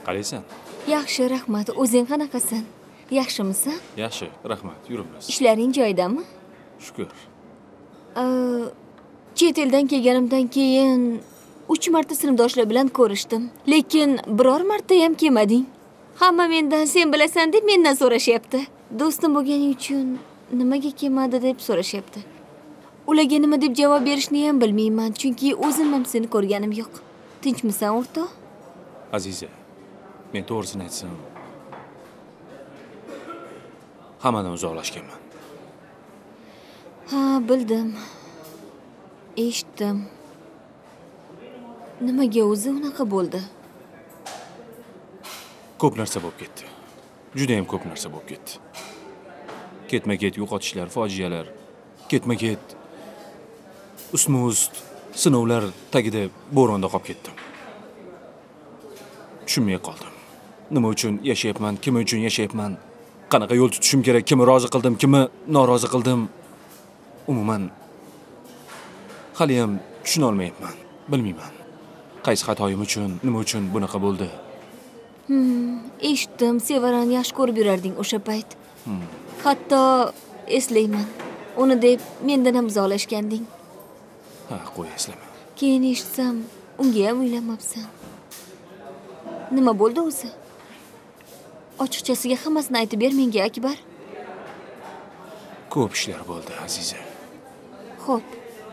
Qalaysan? Yaxshi, rahmat. O'zing qanaqasan? Yaxshimisan? Yaxshi, rahmat. Yuribmiz. Ishlaring joyidami? Shukr. Chet eldan kelganimdan keyin 3 marta sinfdoshlar bilan ko'rishdim. Lekin biror marta ham kelmading. Hamma mendan sen bilasan deb mendan so'rashyapti. Do'stim bo'lganing uchun nimaga kelmadi deb so'rashyapti. Ularga nima deb javob berishni ham bilmayman, chunki o'zim ham seni ko'rganim yo'q. Tinchmisan, o'rtoq? Aziza, men to'g'risini aytsam, hammadan uzoqlashganman. Ha, bildim. Eshitdim. Nimaga o'zi unaqa bo'ldi? Ko'p narsa bo'lib ketdi. Juda ham ko'p narsa bo'lib ketdi. Ketma-ket yo'qotishlar, fojialar, ketma-ket ustma-ust sinovlar tagida bo'ronda qolib ketdim. Tushunmay qoldim. Nima uchun yashayapman, kim uchun yashayapman, qanaqa yo'l tutishim kerak, kimni rozi qildim, kimni norozi qildim. Umuman hali ham tushuna olmayapman. Bilmayman. Qaysi xatoyim uchun, nima uchun bunaqa bo'ldi? Eshitdim, Sevarani yaxshi ko'rib yurarding o'sha payt. Hatto eslayman. Uni deb mendan ham uzoqlashganding. Ha, qo'y eslama. Keyin eshitsam, unga ham uylanmabsan. Nima bo'ldi o'zi? Ochiqchasiga hammasini aytib ber menga, Akbar. Ko'p ishlar bo'ldi, Aziza. Xo'p.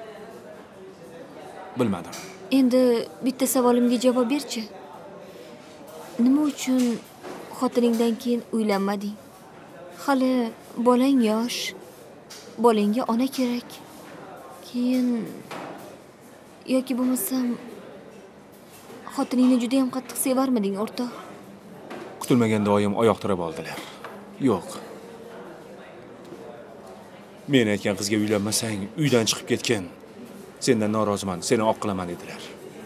Bilmadim. Endi bitta savolimga javob berchi. Nima uchun xotiningdan keyin uylanmading? Hali bolang yosh. Bolangga ona kerak. Keyin yoki bo'lmasam xotiningni juda ham qattiq sevarmiding, o'rtoq? Kutilmaganda oyim oyoq tirab oldilar. Yo'q. Men aytgan qizga uylanmasang, uydan chiqib ketgin. Sendan noroziman, seni oq qilaman dedilar.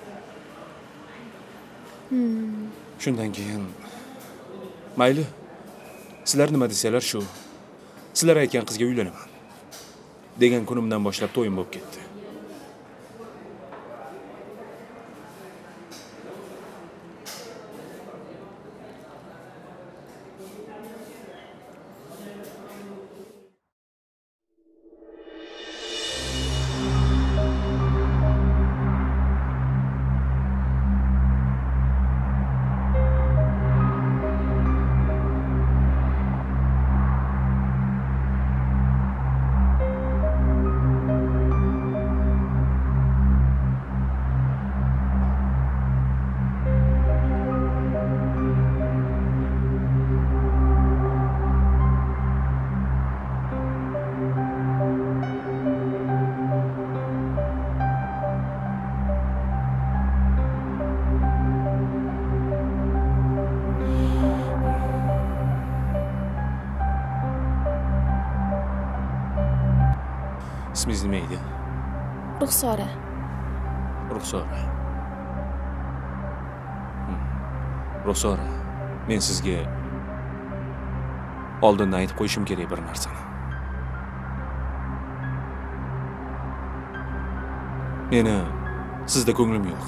Shundan keyin mayli. Sizlar nima desalar shu. Sizlar aytgan qizga uylanaman degan kunimdan boshlab to'yim bo'lib ketdi. İsmingiz nima edi? Ruxsora. Ruxsora. Ruxsora, men sizga oldindan aytib qo'yishim kerak bir narsani. Meni sizda ko'nglim yo'q.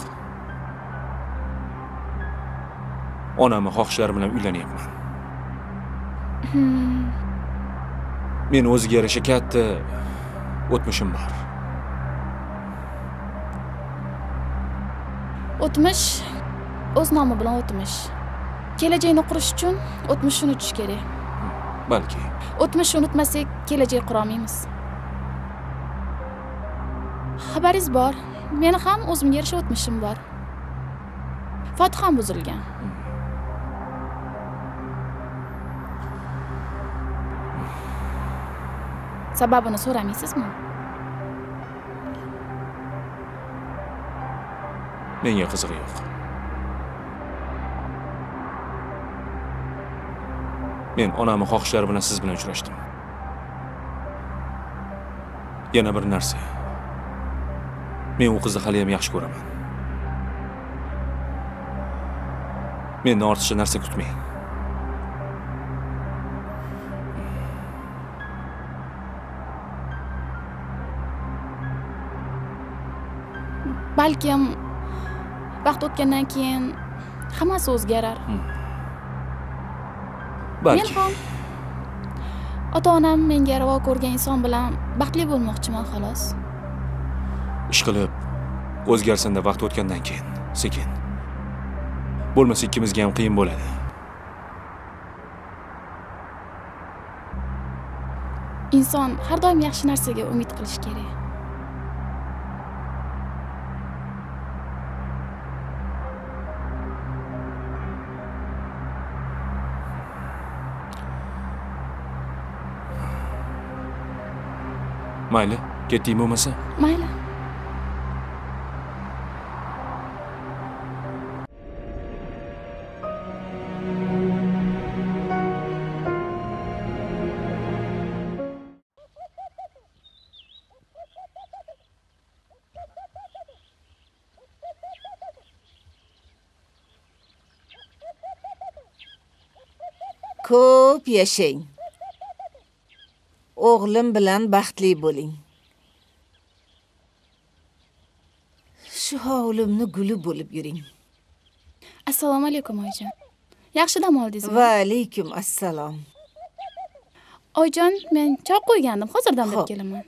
Onamning xohishlari bilan uylanyapman. Men o'ziga yarasha katta o'tmishim bor. O'tmish o'z nomi bilan o'tmish. Kelajakni qurish uchun o'tmishni unutish kerak. Balki. O'tmishni unutmasak, kelajak qura olmaymiz. Xabaringiz bor, meni ham o'zimga yarasha o'tmishim bor. Fotiham buzilgan. Sababini so'ramaysizmi? Menga qizig'i yo'q. Men onamning xohishlari bilan siz bilan uchrashdim. Yana bir narsa. Men u qizni hali ham yaxshi ko'raman. Mendan ortiqcha narsa kutmang. Balkim vaqt o'tgandan keyin hammasi o'zgarar. Men Balki. ham ota-onam menga ravo ko'rgan inson bilan baxtli bo'lmoqchiman xolos. Ishqilib, o'zgarsin-da vaqt o'tgandan keyin, sekin. Bo'lmasa ikkimizga ham qiyin bo'ladi. Inson har doim yaxshi narsaga umid qilish kerak. Mayli, ketding bo'lmasa. Mayli. Ko'p yashang. O'g'lim bilan baxtli bo'ling. Shu hovlimni guli bo'lib yuring. Assalomu alaykum oyijon. Yaxshi dam oldingizmi? Va alaykum assalom. Oyijon, men choy qo'ygandim, hozir damlab Xo'p. kelaman.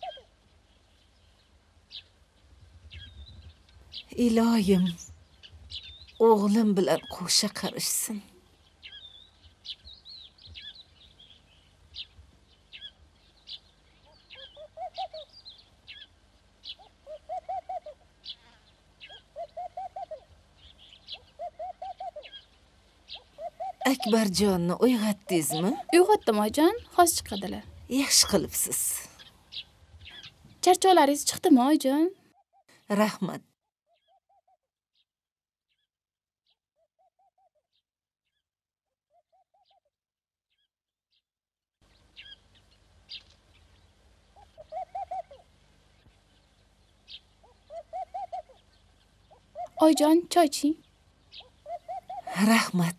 Iloyim, o'g'lim bilan qo'sha qarishsin. Akbarjonni uyg'otdingizmi? Uyg'otdim oyijon, hozir chiqadilar. Yaxshi qilibsiz. Charchovlaringiz chiqdimi oyijon? Rahmat. Oyijon, choy iching. Rahmat.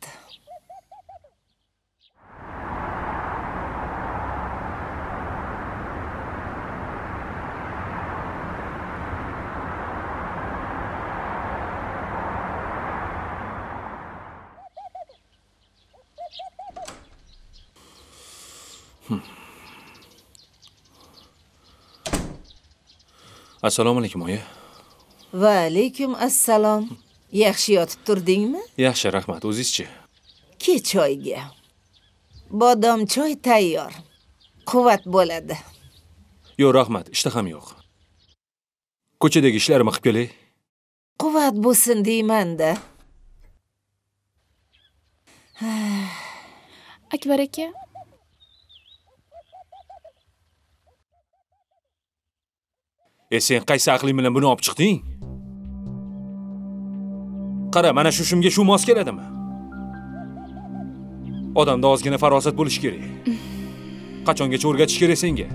Assalomu alaykum oyi. Va alaykum assalom. Yaxshi yotib turdingmi? Yaxshi, rahmat. O'zingizchi? Ke choyga. Bodom choy tayyor. Quvvat bo'ladi. Yo'q, rahmat. Ishtaham yo'q. Ko'chadagi ishlarimni qilib kelay. Quvvat bo'lsin deyman-da. Akbar aka, Sen qaysi aqling bilan buni olib chiqding? Qara, mana shu shimga shu mos keladimi? Odamda ozgina farosat bo'lish kerak. Qachongacha o'rgatish kerak senga?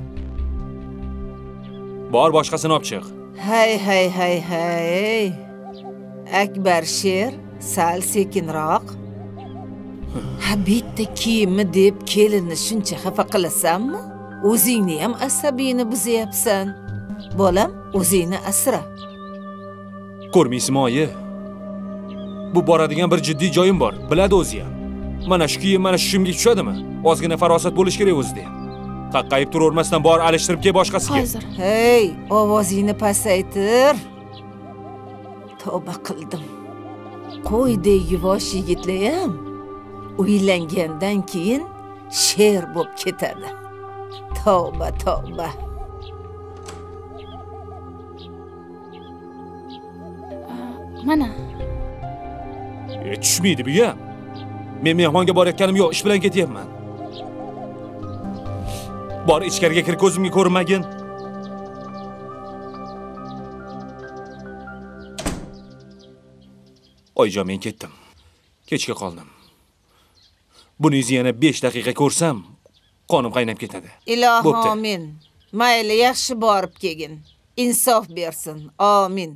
Bor, boshqasini olib chiq. Hay. Akbar sher, sal sekinroq. Ha, bitta kiyimi deb kelinni shuncha xafa qilasanmi? O'zingni ham asabiyni buzyapsan. Bolam, o'zingni asra. Ko'rmaysizmi oyi? Bu boradigan bir jiddiy joyim bor. Biladi o'zi ham. Mana shu kiyim mana shu shimga tushadimi? Ozgina farosat bo'lish kerak o'zida ham. Qaqqayib turavermasdan bor alishtirib kel boshqasiga. hozir. Hey, ovozingni pasaytir. Tavba qildim. Qo'ydek yuvosh yigitlar ham uylangandan keyin sher bo'lib ketadi. Tavba. Mana. Tushmaydi bu ham. Men mehmonga borayotganim yo'q, ish bilan ketyapman. Bor ichkariga kir, ko'zimga ko'rinmagin. Oyijon, men ketdim. Kechga qoldim. Buningizni yana 5 daqiqa ko'rsam, qonim qaynab ketadi. Ilohim Bo'pti. amin. Mayli, yaxshi borib kelgin. Insof bersin. Amin.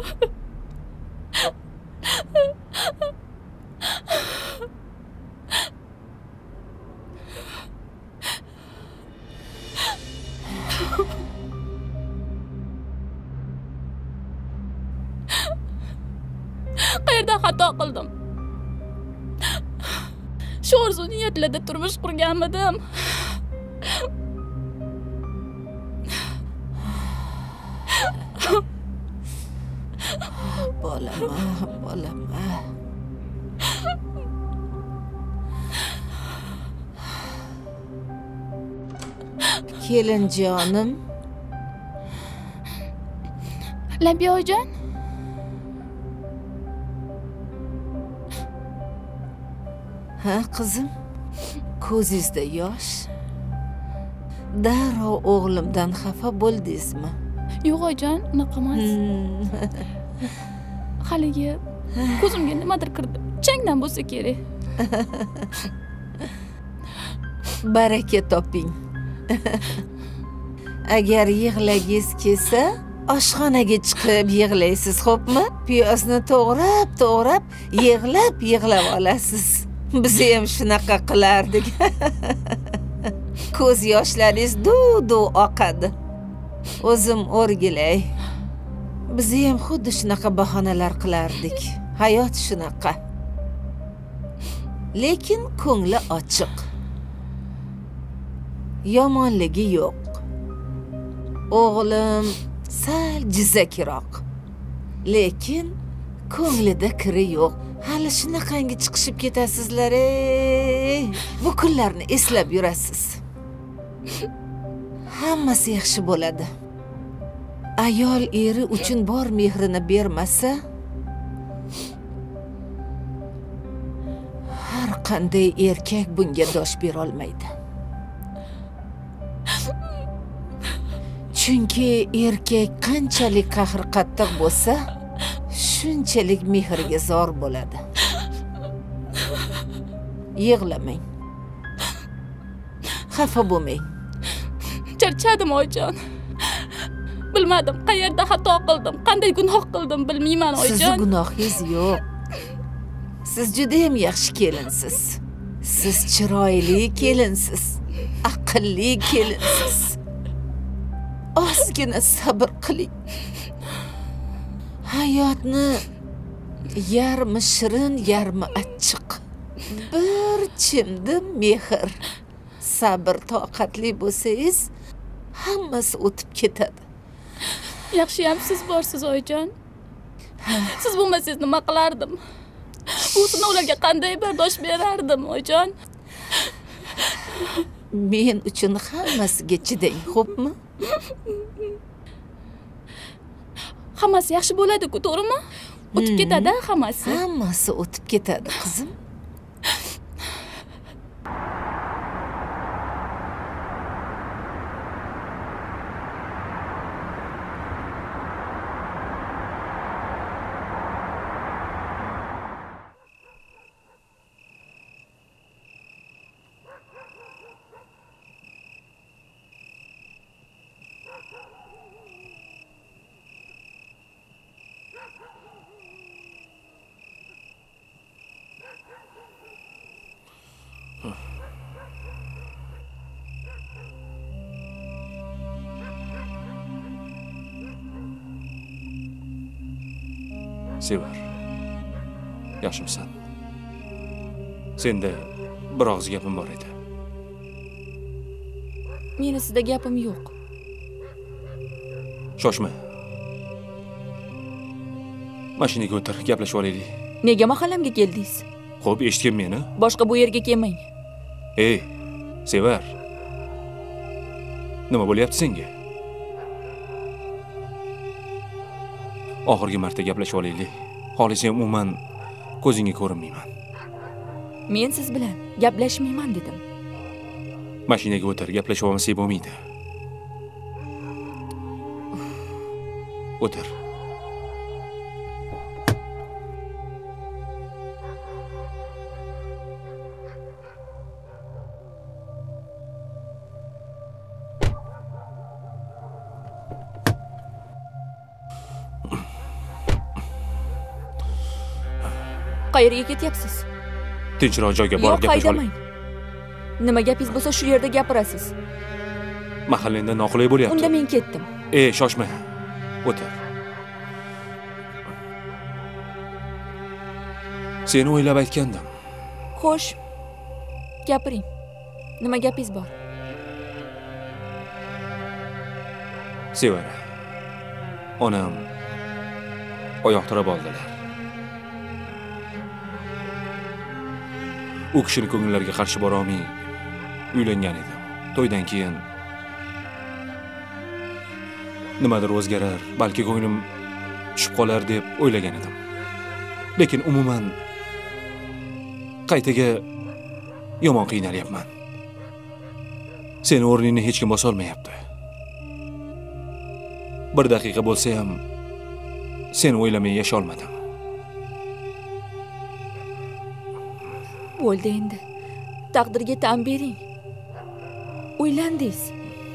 Qayerda xato qildim? Shu orzu niyatlarda turmush qurganmidim. Bolam. Kelinjonim, Labiya oyijon, ha qizim, ko'zingizda yosh. Darrov o'g'limdan xafa bo'ldingizmi? yo'q oyijon, unaqa emas. Haligi ko'zimga nimadir kirdi. Changdan bo'lsa kerak. Baraka toping. Agar yig'lagingiz kelsa, oshxonaga chiqib yig'laysiz, xo'pmi? Piyozni to'g'rab, yig'lab olasiz. Biz ham shunaqa qilardik. Ko'z yoshlaringiz duv oqadi. O'zim o'rgilay. Biz ham xuddi shunaqa bahonalar qilardik. Hayot shunaqa. Lekin ko'ngli ochiq. Yomonligi yo'q. O'g'lim sal jizzakiroq. Lekin ko'nglida kiri yo'q. Hali shunaqangi chiqishib ketasizlar, ey. Bu kunlarni eslab yurasiz. Hammasi yaxshi bo'ladi. Ayol eri uchun bor mehrini bermasa, har qanday erkak bunga dosh bera olmaydi. Chunki erkak qanchalik qahr qattiq bo'lsa, shunchalik mehrga zor bo'ladi. Yig'lamang. Xafa bo'lmang. Charchadim oyijon. Bilmadim, qayerda xato qildim, qanday gunoh qildim bilmayman oyijon. Sizni gunohingiz yo'q. Siz juda ham yaxshi kelinsiz. Siz chiroyli kelinsiz. Aqlli kelinsiz. Ozgina sabr qiling. Hayotni yarmi shirin, yarmi achchiq. Bir chimdi mehr. Sabr, toqatli bo'lsangiz, hammasi o'tib ketadi. Yaxshiyam siz borsiz oyijon. Siz bo'lmasangiz nima qilardim? Bu sinovlarga qanday bardosh berardim oyijon? Men uchun hammasiga chidang, xo'pmi? Hammasi yaxshi bo'ladi-ku, to'g'rimi? O'tib ketadi hammasi. Hammasi o'tib ketadi, qizim. Sevar. Yaxshimisan? Senda bir og'iz gapim bor edi. Meni sizda gapim yo'q. Shoshma. Mashinaga o'tir, gaplashib olaylik. Nega mahallamga keldingiz? Xo'p, eshitgin meni? Boshqa bu yerga kelmang. Ey, Sevar. Nima bo'lyapti senga? Oxirgi marta gaplashib olaylik. Xolisam umuman ko'zingga ko'rinmayman. Men siz bilan gaplashmayman dedim. Mashinaga o'tir, gaplashib olmasak bo'lmaydi. O'tir. Qayerga ketyapsiz? Tinchroq joyga borib Yo'q, gaplashib oling. haydamang. Nima gapingiz bo'lsa shu yerda gapirasiz. Mahallangda noqulay bo'lyapti. Unda men ketdim. Shoshma. O'tir. Seni o'ylab aytgandim. Xo'sh. Gapiring. Nima gapingiz bor? Sevara. Onam oyoq tirab oldilar. U kishini ko'ngillariga qarshi bora olmay uylangan edim. To'ydan keyin nimadir o'zgarar, balki ko'nglim tushib qolar deb o'ylagan edim. Lekin umuman qaytaga yomon qiynalyapman. Seni o'rningni hech kim bosa olmayapti. Bir daqiqa bo'lsa ham seni o'ylamay yasha olmadim. Bo'ldi endi. Taqdirga tan bering. Uylandingiz.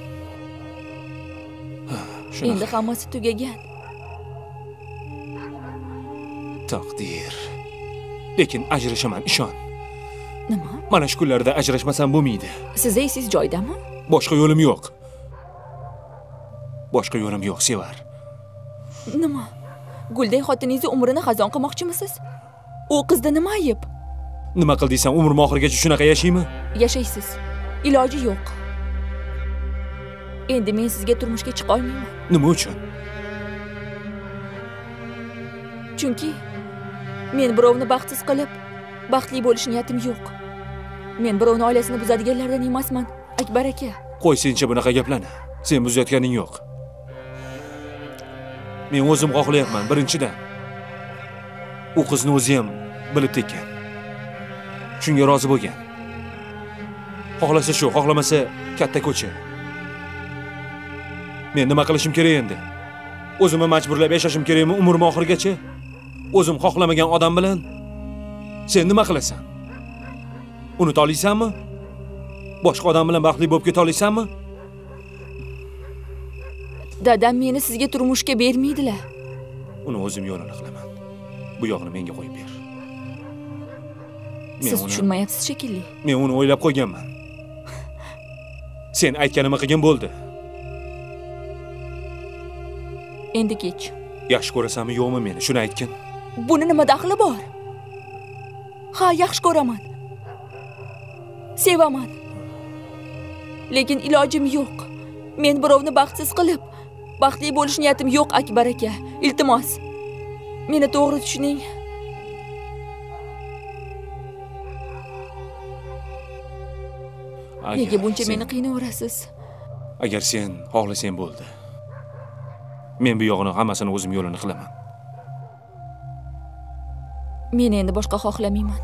Endi hammasi tugagan. Taqdir. Lekin ajrashaman, ishon. Nima? Mana shu kunlarda ajrashmasam bo'lmaydi. Siz esiz joydami? Boshqa yo'lim yo'q. Boshqa yo'lim yo'q, Sevar. Nima? Gulday xotiningizni umrini xazon qilmoqchimisiz? U qizda nima ayib? Nima qildiysan, umrim oxirigacha shunaqa yashaymi? Yashaysiz. Iloji yo'q. Endi men sizga turmushga chiqa olmayman. Nima uchun? Chunki men birovni baxtsiz qilib, baxtli bo'lish niyatim yo'q. Men birovni oilasini buzadiganlardan emasman, Akbar aka. Qo'y sencha bunaqa gaplarni. Sen buzayotganing yo'q. Men o'zim xohlayapman, birinchidan. U qizni o'zi ham bilib tekkan. Shunga rozi bo'lgan. Xohlasa shu, xohlamasa katta ko'cha. Men nima qilishim kerak endi? O'zimni majburlab yashashim kerakmi umrim oxirigacha? O'zim xohlamagan odam bilan sen nima qilasan? Unuta olasanmi? Boshqa odam bilan baxtli bo'lib keta olasanmi? Dadam meni sizga turmushga bermaydilar. Uni o'zim yo'lini qilaman. Bu yog'ini menga qo'yib ber. Siz tushunmayapsiz shekilli. Men uni o'ylab qo'yganman. Sen aytganimni qilgin bo'ldi. Endi kech. Yaxshi ko'rasanmi yo'qmi meni? Shuni aytgin. Buni nima daxli bor? Ha, yaxshi ko'raman. Sevaman. Lekin ilojim yo'q. Men birovni baxtsiz qilib, baxtli bo'lish niyatim yo'q, Akbar aka. Iltimos. Meni to'g'ri tushuning. Nega buncha meni qiynaverasiz? Agar sen xohlasang bo'ldi. Men bu yog'ini hammasini o'zim yo'lini qilaman. Men endi boshqa xohlamayman.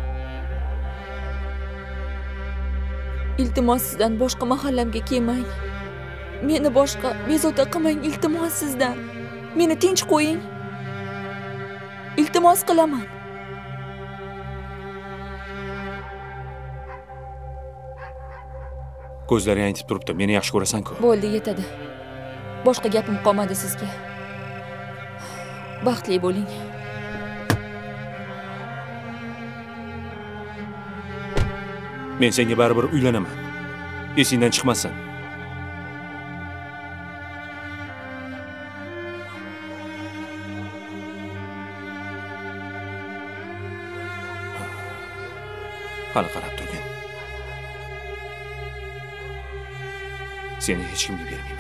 Iltimos sizdan boshqa mahallamga kelmang. Meni boshqa bezovta qilmang, iltimos sizdan. Meni tinch qo'ying. Iltimos qilaman. Ko'zlari aytib turibdi, meni yaxshi ko'rasan-ku. Bo'ldi, yetadi. Boshqa gapim qolmadi sizga. Baxtli bo'ling. Men senga baribir uylanaman. Esingdan chiqmasin. Hali qarab turgin. Seni hech kimga bermayman.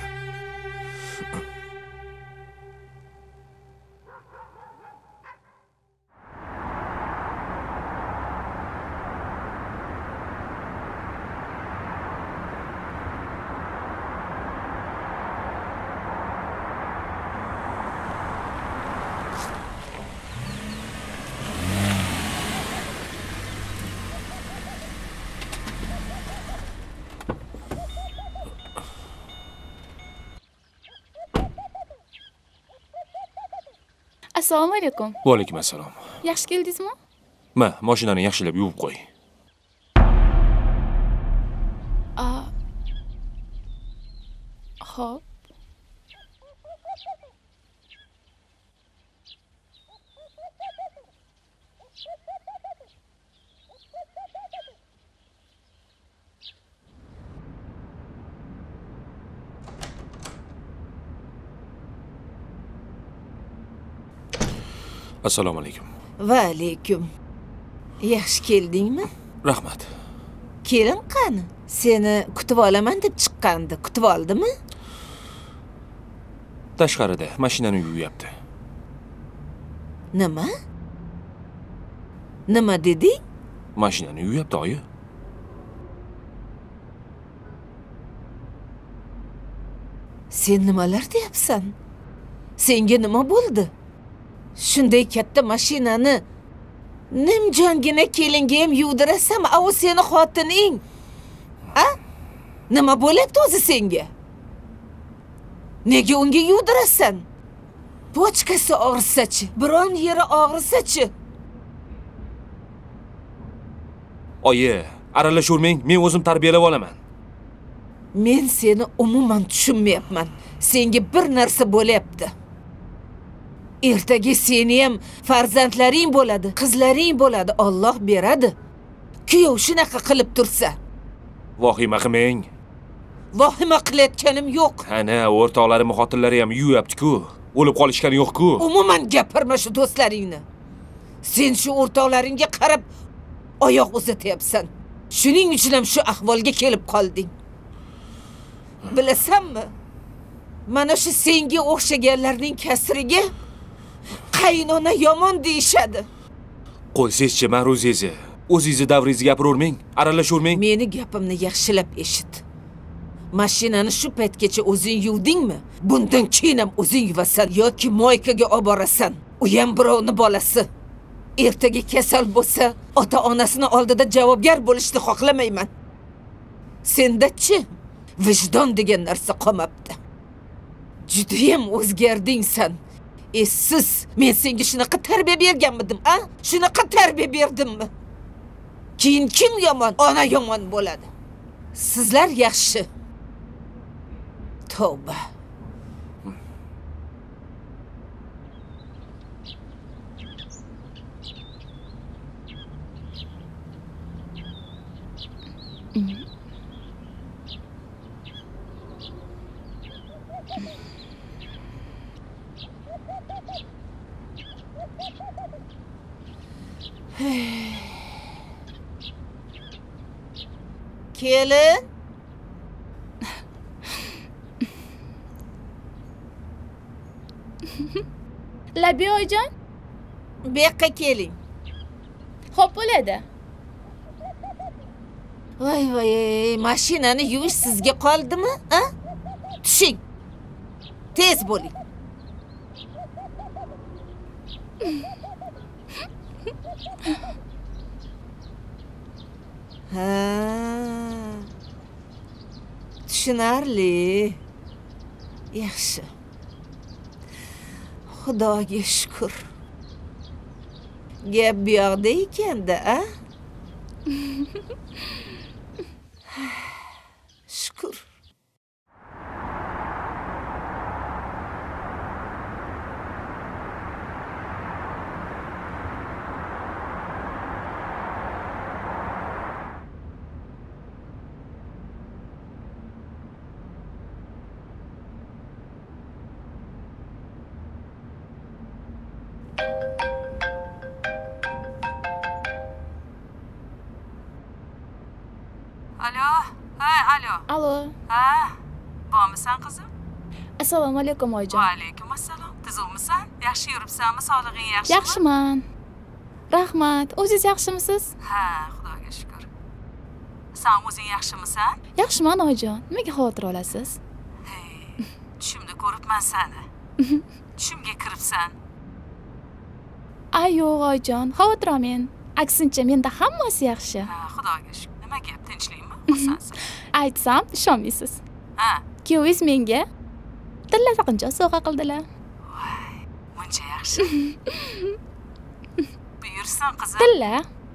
Assalomu alaykum. Va alaykum assalom. Yaxshi keldingizmi? Ma, mashinani yaxshilab yuvib qo'y. Xo'p. Assalomu alaykum. Va alaykum. Yaxshi keldingmi? Rahmat. Kelin qani? Seni kutib olaman deb chiqqandi. Kutib oldimi? Tashqarida mashinani yuvyapti. Nima? Nima deding? Mashinani yuvyapti, oyi. Sen nimalar deyapsan? Senga nima bo'ldi? Shunday katta mashinani nimjongina kelinga ham yuvdirasan, u seni xotining. A? Nima bo'lyapti o'zi senga? Nega unga yuvdirasan? Pochkasi og'risa-chi, biron yeri og'risa-chi? Oyi, aralashurmang, men o'zim tarbiyalab olaman. Men seni umuman tushunmayapman. Senga bir narsa bo'lyapti. Ertaga seni ham farzandlaring bo'ladi, qizlaring bo'ladi, Alloh beradi. Kuyov shunaqa qilib tursa, Vahima qilmang. vahima qilayotganim yo'q. Ana, o'rtoqlarim, xotinlari ham yuvyapti-ku. O'lib qolishgani yo'q-ku. Umuman gapirma shu do'stlaringni. Sen shu o'rtoqlaringga qarab oyoq uzatyapsan. Shuning uchun ham shu ahvolga kelib qolding. Bilasanmi? Mana shu senga o'xshaganlarning kasriga qaynona yomon deyishadi. Qo'ysizchi, Ma'ruzizi. O'zingizni davringizni gapiravermang, aralashurmang. Meni gapimni yaxshilab eshit. Mashinani shu paytgacha o'zing yuvdingmi? Bundan keyin ham o'zing yuvasan yoki moykaga olib borasan. U ham birovni bolasi. Ertaga kasal bo'lsa, ota-onasini oldida javobgar bo'lishni xohlamayman. Senda-chi vijdon degan narsa qolmabdi. Judayam o'zgarding sen. Siz, men senga shunaqa tarbiya berganmidim, a? Shunaqa tarbiya berdimmi? Keyin kim yomon? Ona yomon bo'ladi. Sizlar yaxshi. Tavba. Kelin. Labi oyijon, Bu yoqqa keling. xo'p bo'ladi. Voy voy, mashinani yuvish sizga qoldimi, a? Tushing. Tez bo'ling. Ha. Tushunarli. Yaxshi. Xudoga shukr. Gap bu yoqda ekan-da, a? Shukr. Alo, ha, alo. Alo. Ha, bormisan qizim? Assalomu alaykum oyijon. Va alaykum assalom. Tuzukmisan? Yaxshi yuribsanmi? Sog'lig'ing yaxshimi? Yaxshiman. Rahmat. O'zingiz yaxshimisiz? Ha, Xudoga shukr. Sen o'zing yaxshimisan? Yaxshiman oyijon. Nimaga xavotir olasiz? Hey, tushimda ko'ribman seni. Tushimga kiribsan. Ay yo'q oyijon, xavotir olmang. Aksincha, menda hammasi yaxshi. Ha, Xudoga shukr. Nima gap, tinchlikmi? Xursandsan? Aytsam, ishonmaysiz. Ha, Kuyovingiz menga tilla taqinchoq sovg'a qildilar. voy, buncha yaxshi. Buyursin qizim. Tilla.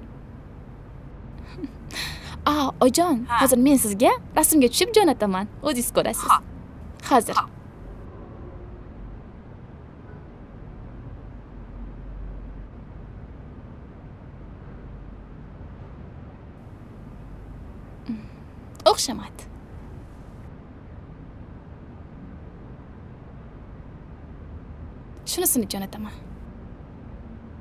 Oyijon, Ha. hozir men sizga rasmga tushib jo'nataman. O'zingiz ko'rasiz. Xo'p. Hozir. Xo'p. O'xshamadi. Shunisini jo'nataman.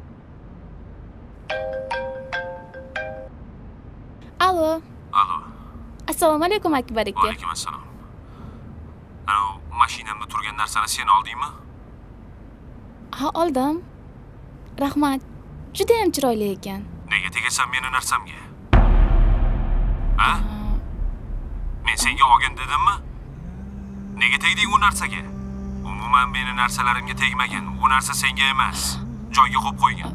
Alo. Alo. Assalomu alaykum Akbar aka. Alaykum assalom. Ana mashinamda turgan narsani sen oldingmi? Ha, oldim. Rahmat. Juda ham chiroyli ekan. Nega tegasan meni narsamga? Ha? Men senga olgin dedimmi? Nega tegding u narsaga? Umuman meni narsalarimga tegmagan. U narsa senga emas. Joyga qo'yib qo'ygan.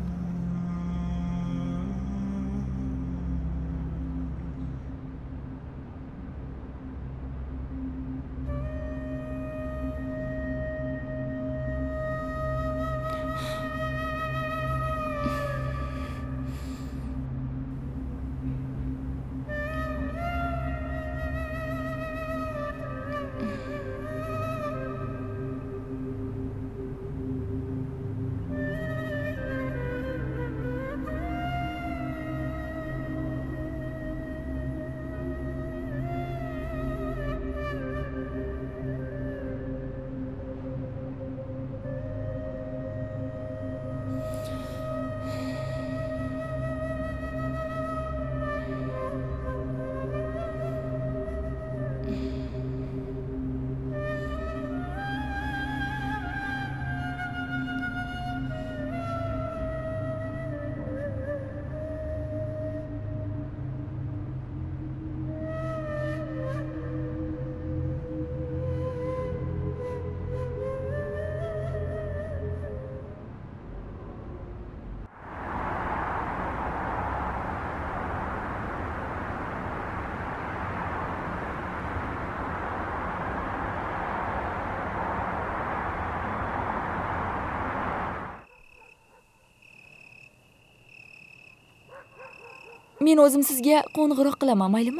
Men o'zim sizga qo'ng'iroq qilaman, maylimi?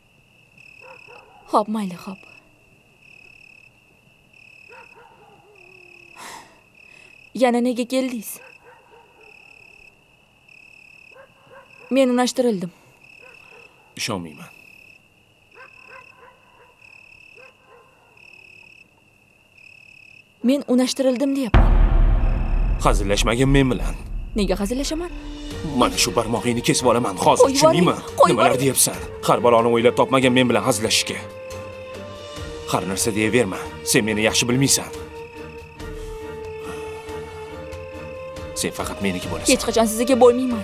Xo'p, mayli, xo'p. Yana nega keldingiz? Men unashtirildim. Ishonmayman. Men unashtirildim deyapman. Hazillashmagin men bilan. Nega hazillashaman? Mana shu barmog'ingni kesib olaman hozir, Qo'yib tushundingmi? yuboring, qo'yib Nimalar yuboring. deyapsan? Har baloni o'ylab topmagan men bilan hazillashishga. Har narsa deyaverma. Sen meni yaxshi bilmaysan. Sen faqat meniki bo'lasan. Hech qachon sizga bo'lmayman.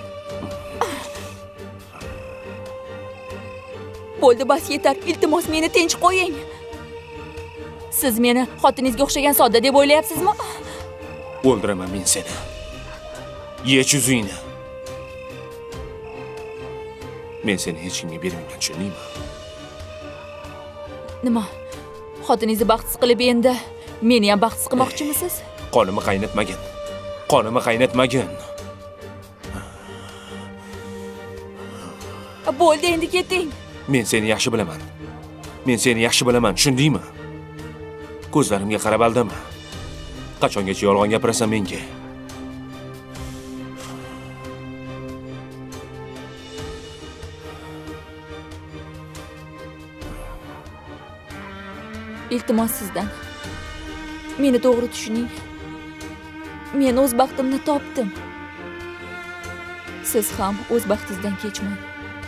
Bo'ldi, bas yetar. Iltimos meni tinch qo'ying. Siz meni xotiningizga o'xshagan sodda deb o'ylayapsizmi? O'ldiraman men seni. Yech yuzingni. Men seni hech kimga bermayman, tushundingmi? Nima? Xotiningizni baxtsiz qilib endi meni ham baxtsiz qilmoqchimisiz? Qonimni qaynatmagin. Qonimni qaynatmagin. Bo'ldi, endi keting. Men seni yaxshi bilaman. Men seni yaxshi bilaman, tushundingmi? Ko'zlarimga qarab aldama. Qachongacha yolg'on gapirasan menga? Iltimos sizdan. Meni to'g'ri tushuning. Men o'z baxtimni topdim. Siz ham o'z baxtingizdan kechmang.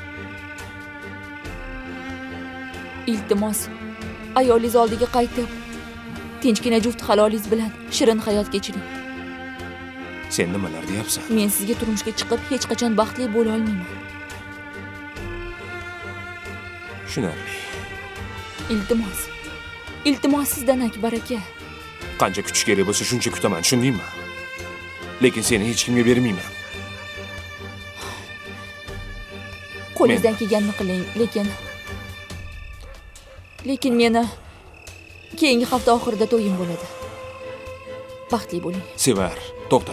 Iltimos, ayolingiz oldiga qaytib, tinchgina juft halolingiz bilan shirin hayot kechiring. Sen nimalar deyapsan? Men sizga turmushga chiqib hech qachon baxtli bo'la olmayman. Tushunarli. Iltimos. Iltimos sizdan Akbar aka. Qancha kutish kerak bo'lsa shuncha kutaman, tushundingmi? Lekin seni hech kimga bermayman. Qo'lingizdan kelganini qiling, lekin meni keyingi hafta oxirida to'yim bo'ladi. Baxtli bo'ling. Sevar, to'xta.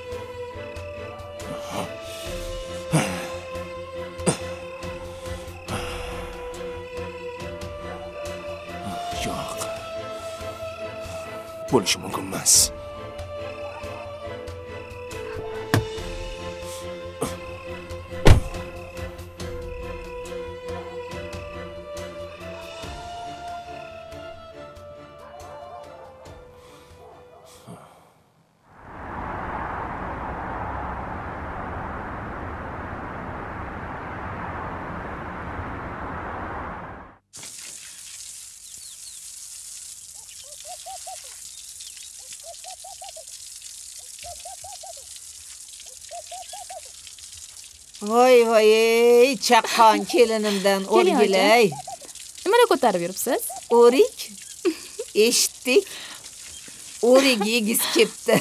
Yo'q. Bo'lishi mumkin emas. Voy, chaqqon kelinimdan Keling, o'rgilay. Nimaga ko'tarib yuribsiz? O'rik. Eshitdik. O'rik yegiz kepti.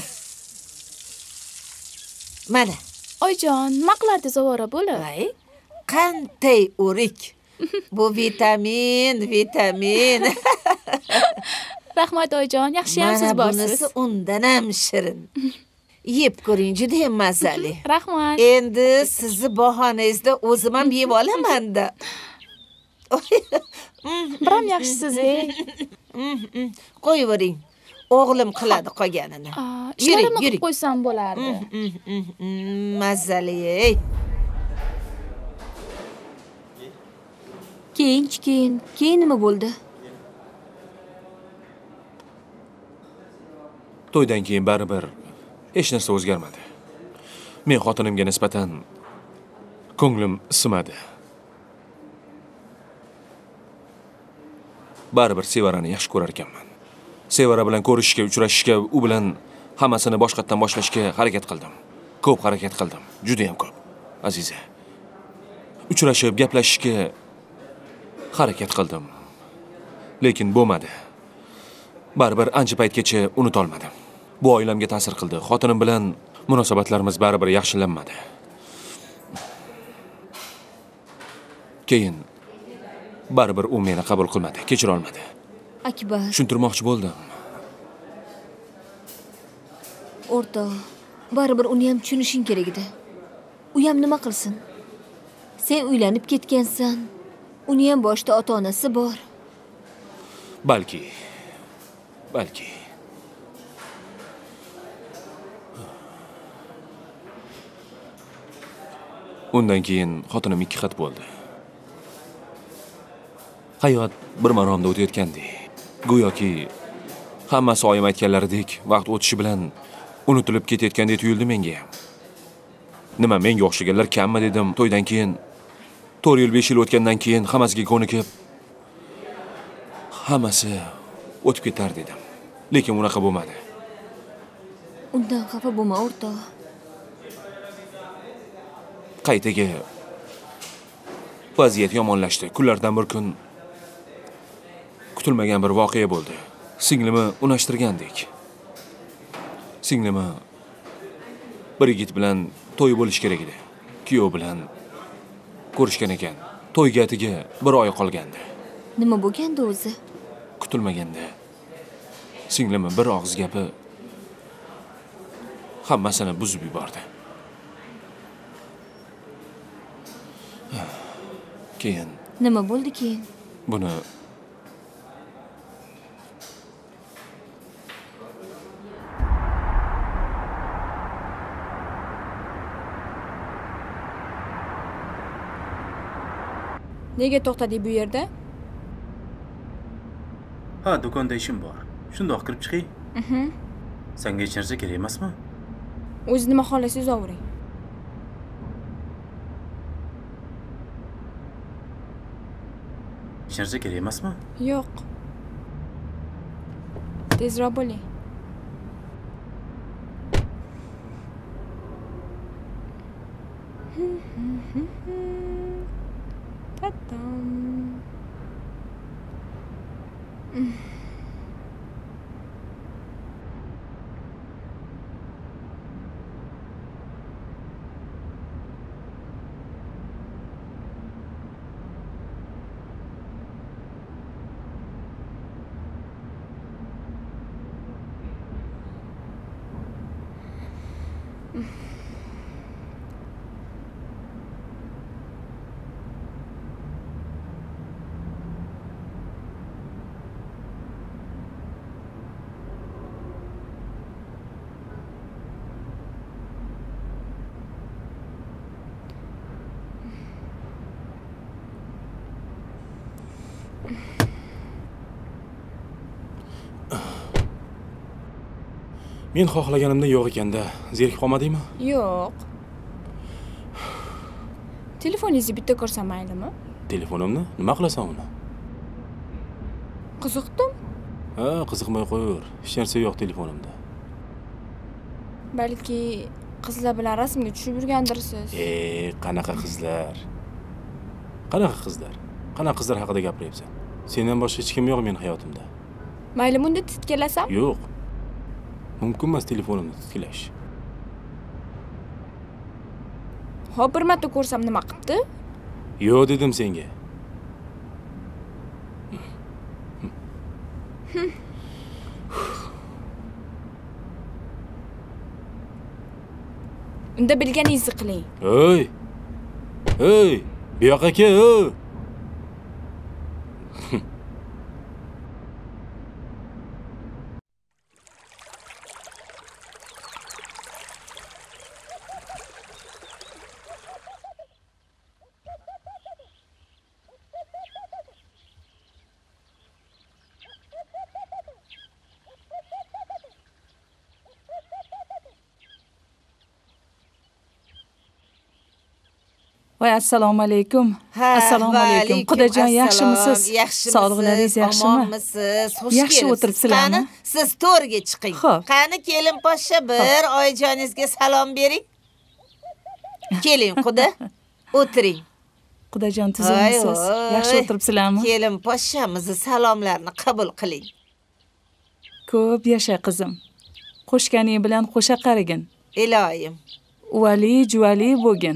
Mana, Oyijon, nima qilardingiz ovora bo'lib? voy, qanday o'rik. Bu vitamin. Rahmat oyijon, yaxshiyam siz Mana borsiz. bunisi undan ham shirin. Yeb ko'ring, juda ham mazali. Rahmat. Endi sizni bahonangizda o'zim ham yeb olaman-da. Biram yaxshisiz, Qo'yavering. O'g'lim qiladi qolganini. Ishlarimni yuring. qilib qo'ysam bo'lardi. Mazali. Keyin nima bo'ldi? To'ydan keyin baribir hech narsa o'zgarmadi. Men xotinimga nisbatan ko'nglim isimadi. Baribir Sevarani yaxshi ko'rar ekanman. Sevara bilan ko'rishishga, uchrashishga, u bilan hammasini boshqatdan boshlashga harakat qildim. Ko'p harakat qildim, juda ham ko'p. Aziza. Uchrashib, gaplashishga harakat qildim. Lekin bo'lmadi. Baribir ancha paytgacha unuta olmadim. Bu oilamga ta'sir qildi. Xotinim bilan munosabatlarimiz baribir yaxshilanmadi. Keyin baribir u meni qabul qilmadi, kechira olmadi. Akbar, Tushuntirmoqchi bo'ldim. o'rtoq, baribir uni ham tushunishing kerak edi. U ham nima qilsin? Sen uylanib ketgansan. Uni ham boshda ota-onasi bor. Balki. Undan keyin xotinim 2 xat bo'ldi. Hayot bir maromda o'tayotgandek. Go'yoki hammasi oyim aytganlaridek vaqt o'tishi bilan unutilib ketayotgandek tuyuldi menga ham. Nima menga o'xshaganlar kammi dedim. To'ydan keyin 4 yil 5 yil o'tgandan keyin hammasiga ko'nikib hammasi o'tib ketar dedim. Lekin unaqa bo'lmadi. Undan xafa bo'lma, o'rtoq. Qaytaga vaziyat yomonlashdi. Kunlardan bir kun kutilmagan bir voqea bo'ldi. Singlimni unashtirgandek. Singlimi bir yigit bilan to'y bo'lish kerak edi. Kuyov bilan ko'rishgan ekan. To'yga atiga 1 oy qolgandi. Nima bo'lgandi o'zi? Kutilmaganda singlimi bir og'iz gapi hammasini buzib yubordi. Keyin Nima bo'ldi keyin? buni Nega to'xtadik bu yerda? Ha, do'konda ishim bor. Shundoq kirib chiqay. Senga hech narsa kerak emasmi? O'zi nima xohlasangiz ovring. Hech narsa kerak emasmi? Yo'q. Tezroq bo'ling. Tatam. men xohlaganimda yo'q ekanda, zerikib qolmadingmi? Yo'q. Telefoningizni bitta ko'rsam maylimi? Telefonimni nima qilasan uni? Qiziqdim. Ha, qiziqmay qo'yaver. Hech narsa yo'q telefonimda. Balki qizlar bilan rasmga tushib yurgandirsiz. Qanaqa qizlar? Qanaqa qizlar? Qanaqa qizlar haqida gapiryapsan? Sendan boshqa hech kim yo'q mening hayotimda. Mayli, bunda titkilasam? Yo'q. Mumkin emas telefonimni titkilash. Hop, bir marta ko'rsam nima qilibdi? Yo'q dedim senga. Unda bilganingizni qiling. Ey! Ey! Bu yoqqa kel, ey! Voy, assalomu alaykum. Assalomu alaykum. Qudajon, yaxshimisiz? Sog'liqlaringiz yaxshimi? Omonmisiz? Xush Yaxshi kelibsiz. o'tiribsizlarmi? Qani, siz to'rga chiqing. Xo'p. Qani, kelin poshsha bir oyijoningizga salom bering. Keling, quda. O'tiring. Qudajon, tuzimisiz? Yaxshi o'tiribsizlarmi? Kelin poshshamizni salomlarini qabul qiling. Ko'p yasha qizim. Qo'shganing bilan qo'sha qarigin. Iloyim, Uvali, juvali bo'lgin.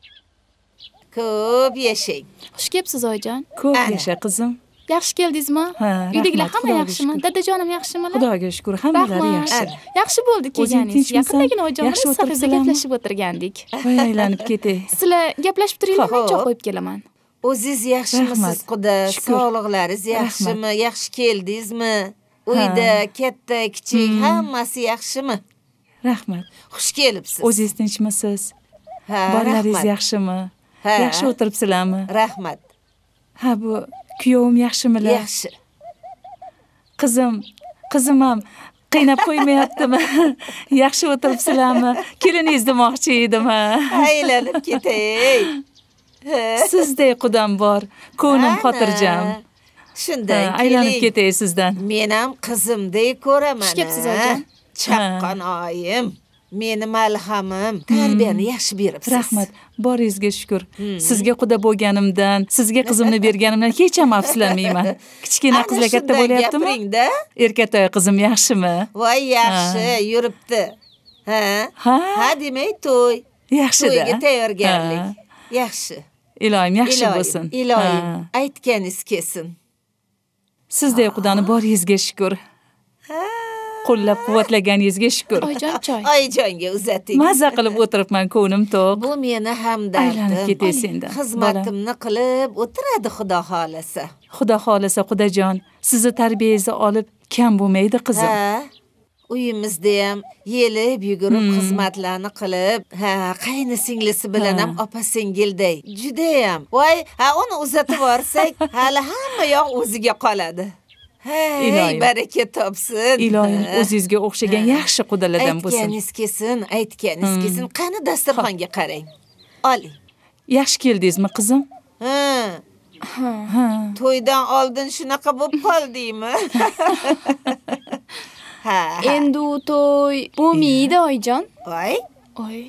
ko'p yashang. Xush kelibsiz, oyijon. Ko'p Ana. yasha qizim. Yaxshi keldingizmi? Ha, Uydagilar rahmat, hamma Xudoga yaxshimi? shukr. Dadajonim yaxshimilar? Xudoga shukr, hammalari Rahmat. yaxshi. Yaxshi bo'ldi O'zing kelganingiz. tinchmisan? Yaqindagina oyijon bilan Yaxshi sahilda o'tiribsizlarmi? gaplashib o'tirgandik. Voy, aylanib ketay. Sizlar gaplashib turinglar, men Xo'p. choy qo'yib kelaman. O'zingiz yaxshimisiz, Rahmat. quda? Shukr. Sog'liqlaringiz yaxshimi? Yaxshi keldingizmi? Uyda katta, kichik hammasi yaxshimi? Rahmat. Xush kelibsiz. O'zingiz tinchmisiz? Ha, Bolalaringiz rahmat. yaxshimi? Ha. Yaxshi o'tiribsizlarmi? Rahmat. Ha, bu kuyovim yaxshimilar? Yaxshi. Qizim ham qiynab qo'ymayaptimi? Yaxshi o'tiribsizlarmi? Keliningiz demoqchi edim. Aylanib ketay. Sizday qudam bor, ko'nglim xotirjam. Shundan Aylanib keling. ketay sizdan. Men ham qizimdek ko'raman. Xush kelibsiz, oyijon. Chaqqon oyim. Meni malhamim. Tarbiyani yaxshi beribsiz. Rahmat, boringizga shukr. Sizga quda bo'lganimdan, sizga qizimni berganimdan hech ham afsuslanmayman. Kichkina qizlar katta bo'lyaptimi? Gapiringda. Erkatoy qizim yaxshimi? Voy, yaxshi yuribdi. Ha? Ha? Ha, demak to'y. Yaxshi-da. To'yga tayyorgarlik. Yaxshi. Iloyim yaxshi bo'lsin. Iloyim, Ha. aytganingiz kelsin. Sizday qudani boringizga shukr. Qo'llab-quvvatlaganingizga shukr. Oyijon, choy. Oyijonga uzating. Mazza qilib o'tiribman, ko'nglim to'q. Bu meni Aylanib hamdardim. ketay sendan. Xizmatimni qilib o'tiradi, xudo xolasa. Xudo xolasa, qudajon, sizni tarbiyangizni olib kam bo'lmaydi qizim. Ha, uyimizda ham yelib yugurib xizmatlarni qilib, ha, qayni singlisi bilan ham opa singilday. Judayam. Voy, ha, uni uzatib borsak, hali hamma yoq o'ziga qoladi. Hey, Iloyim. baraka topsin. Iloyim Ha. o'zingizga o'xshagan yaxshi qudalardan bo'lsin. Aytganingiz kelsin, aytganingiz kelsin. Qani dasturxonga qarang. Oling. Yaxshi keldingizmi, qizim? Ha. Ha. To'ydan oldin shunaqa bo'lib qoldingmi? Ha. Endi u to'y bo'lmaydi, oyijon. Voy, Oy.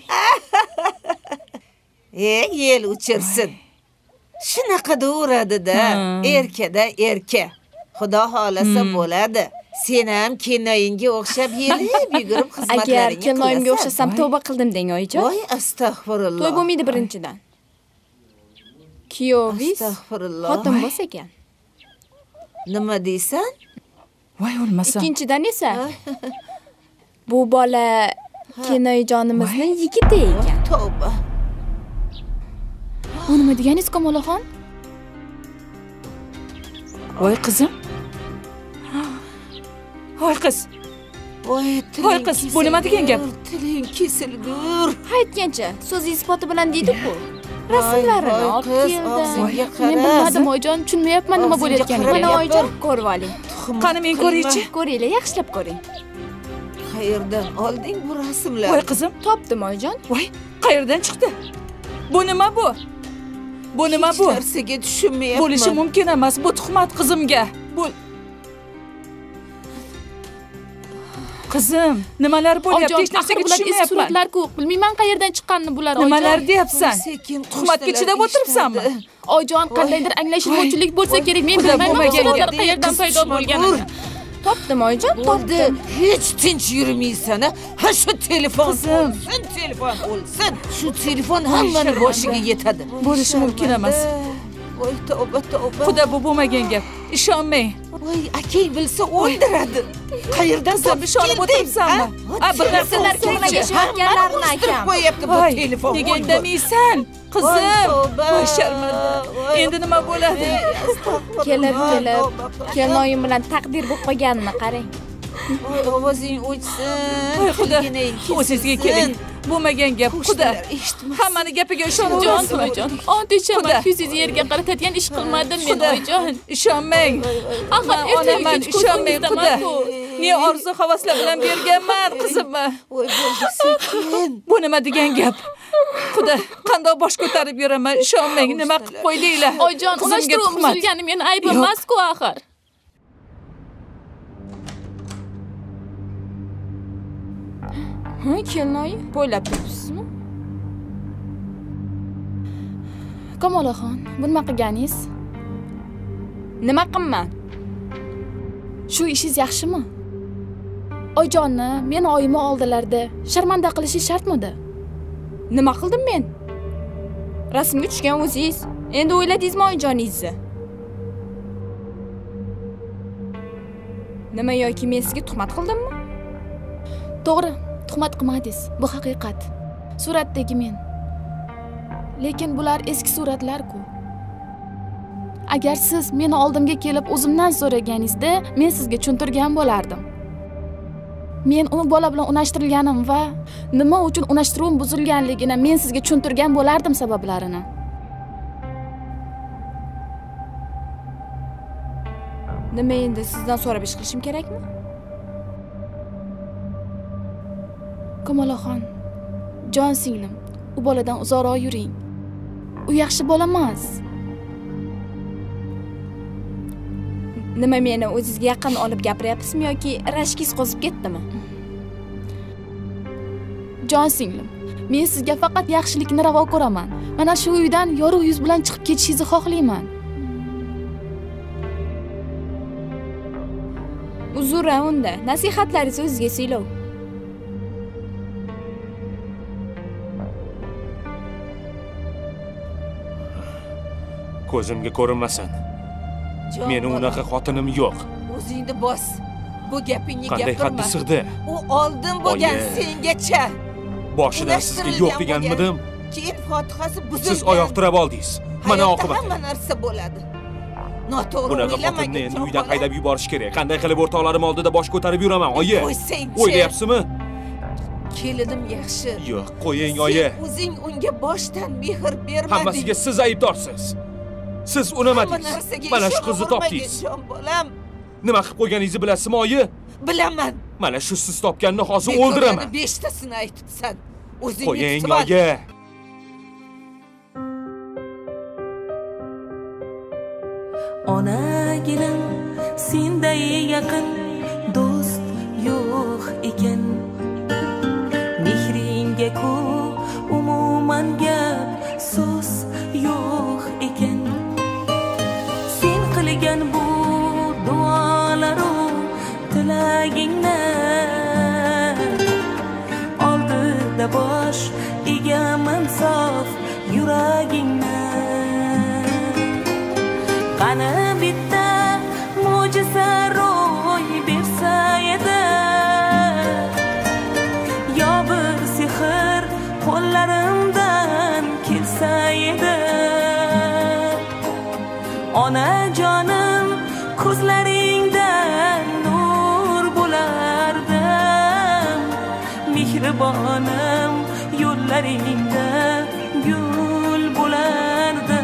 yel uchirsin. Shunaqa uradi-da, erkada erka. Xudo xolasa bo'ladi. Sen ham kinoyingga o'xshab yelib yugurib Agar xizmatlaringni kelinoyimga qilasan. o'xshasam tavba qildim deng, oyijon. Voy, astag'firulloh. To'y bo'lmaydi birinchidan. Kuyovingiz Astag'firulloh. xotin bo'lsa ekan. Nima deysan? Voy, o'lmasam. Ikkinchidan esa bu bola kinoyjonimizning yigiti ekan. Tavba. Bu nima deganingiz, Kamolaxon? Voy qizim. Voy qiz. Voy, Voy qiz, bu nima degan gap? Tiling kesilgur. Aytgancha, so'z isboti bilan deydi-ku. Rasmlarini voy, olib qiz, keldi. og'zingga Men qara. bilmadim, oyijon, tushunmayapman nima Og'zingga bo'layotganini. qarab Mana gapir. oyijon, ko'rib oling. Qani men ko'raychi. Ko'ringlar, yaxshilab ko'ring. Qayerdan olding bu rasmlarni? Voy qizim. Topdim, oyijon. Voy, qayerdan chiqdi? Bu nima bu? Bu nima bu? Hech narsaga tushunmayapman. Bo'lishi mumkin emas. Bu tuhmat qizimga. Bu Qizim, nimalar bo'lyapti? Hech narsaga bular eski tushunmayapman. suratlar-ku. Bilmayman qayerdan chiqqanini bular oyijon. Nimalar deyapsan? Sekin Tuhmatga chidab o'tiribsanmi? Oyijon, qandaydir anglashilmovchilik bo'lsa kerak. Men Xudo bilmayman bu bo'lmagan suratlar gap. qayerdan paydo bo'lganini. Topdim oyijon, Bo'ldi. topdim. Hech tinch yurmaysan. Ha shu telefon Qizim. o'lsin, telefon o'lsin. Shu telefon hammani boshiga yetadi. Bo'lishi mumkin emas. Voy tavba tavba. Xudo bu bo'lmagan gap. Ishonmang. Voy akang bilsa o'ldiradi. Qayerdan Sen ishonib o'tiribsanmi? Bir narsalar kelmagashayotganlarini akam. Qo'yapti bu Voy, telefon. nega indamaysan? Qizim, tavba. voy sharmanda. Endi nima bo'ladi? Kelib, kelinoyim bilan taqdir bo'lib qolganini qarang. Voy ovozing o'chsin. Voy Xudo, Kelginang o'zingizga keling. Bo'lmagan gap. Xudo, hammani gapiga ishonaverasizmi? Oyijon, ont ichaman, yuzingizni yerga qaratadigan ish qilmadim men oyijon. Ishonmang. Axir Onaman, ishonmang Xudo. ertaga Ne orzu havaslar bilan berganman qizimni. Voy bo'ldi sekin. Bu nima degan gap? Xudo, qandoq bosh ko'tarib yuraman? Ishonmang, nima qilib qo'ydinglar? Oyijon, unashtiruv buzilgani meni aybim emas-ku axir. Kelinoyi, poylab turibsizmi? Kamolaxon, bu nima qilganingiz? Nima qilman? Shu ishingiz yaxshimi? Oyjonni, meni oyimni oldilarda sharmanda qilishi shartmidi? Nima qildim men? Rasmga tushgan o'zingiz. Endi o'yladingizmi oyijoningizni? Nima yoki men sizga tuhmat qildimmi? To'g'ri, tuhmat qilmadingiz. Bu haqiqat. Suratdagi men. Lekin bular eski suratlar-ku. Agar siz meni oldimga kelib o'zimdan so'raganingizda, men sizga tushuntirgan bo'lardim. Men uni bola bilan unashtirilganim va nima uchun unashtiruvim buzilganligini men sizga tushuntirgan bo'lardim sabablarini. Nima endi sizdan so'rab ish qilishim kerakmi? Kamolaxon, jon singlim, u boladan uzoqroq yuring. U yaxshi bola emas. Nima meni o'zingizga yaqin olib gapiryapsizmi yoki rashkingiz qo'zib ketdimi? Jon singlim, men sizga faqat yaxshilikni ravo ko'raman. Mana shu uydan yorug' yuz bilan chiqib ketishingizni xohlayman. Uzr unda, nasihatlaringiz o'zingizga siylov. Ko'zimga ko'rinmasin. Meni unaqa xotinim yo'q. O'zingni bos. Bu gapingni Qanday gapirma. haddi sig'di? U oldin bo'lgan Oyi. sengacha. Boshidan sizga yo'q deganmidim. Keyin Fotihasi buzilgan. Siz oyoq tirab oldingiz. Mana Hayotda oqibati. hamma narsa bo'ladi. Noto'g'ri Bunaqa o'ylamagan. xotinni endi uydan haydab yuborish kerak. Qanday qilib o'rtoqlarim oldida bosh ko'tarib yuraman, oyi? Qo'ysang-chi. O'ylayapsizmi? Kelinim yaxshi. Yo'q, qo'ying, oyi. Sen o'zing unga boshdan mehr bermading. Hammasiga siz aybdorsiz. Siz unamadingiz. Mana shu qizni topdingiz. Jon bolam. Nima qilib qo'yganingizni bilasizmi, oyi? Bilaman. Mana shu siz topganni hozir o'ldiraman. 5tasini aytibsan. O'zing Qo'ying, tutib ol. oyi. Onagilim senday yaqin do'st yo'q ekan. Mehringga ku umuman gap so'z yo'q ekan. Sen qilgan bu duolaru tilagingni oldida bosh egaman sof yuragingni. Qani bitta mo'jiza ro'y bersa edi, yo bir sehr qo'llarimdan kelsa edi. Onajonim ko'zlaringdan nur bo'lardim, mehribonim yo'llaringda gul bo'lardim.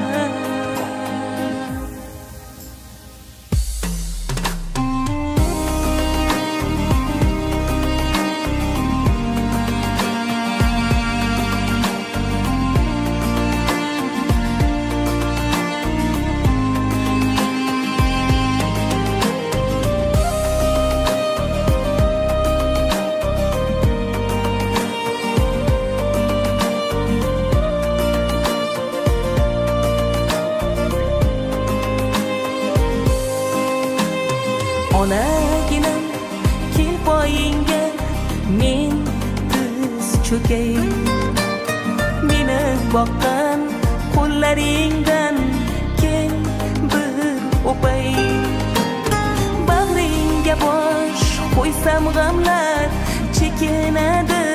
Onaginam kel poyingga men tiz cho'kay. Meni boqqan qo'llaringdan kel bir o'pay. Bag'ringga bosh qo'ysam g'amlar chekinadi.